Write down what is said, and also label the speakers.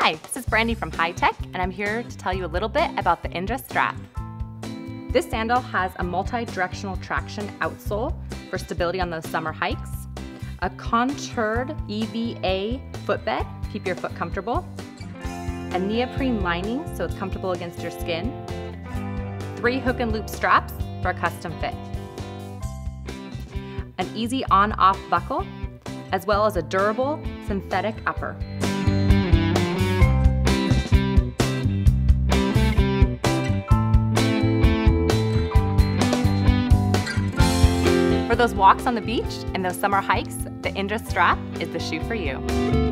Speaker 1: Hi, this is Brandy from Hi-Tec, and I'm here to tell you a little bit about the Indra strap. This sandal has a multi-directional traction outsole for stability on those summer hikes, a contoured EVA footbed, keep your foot comfortable, a neoprene lining so it's comfortable against your skin, 3 hook and loop straps for a custom fit, an easy on-off buckle, as well as a durable synthetic upper. For those walks on the beach and those summer hikes, the Indra strap is the shoe for you.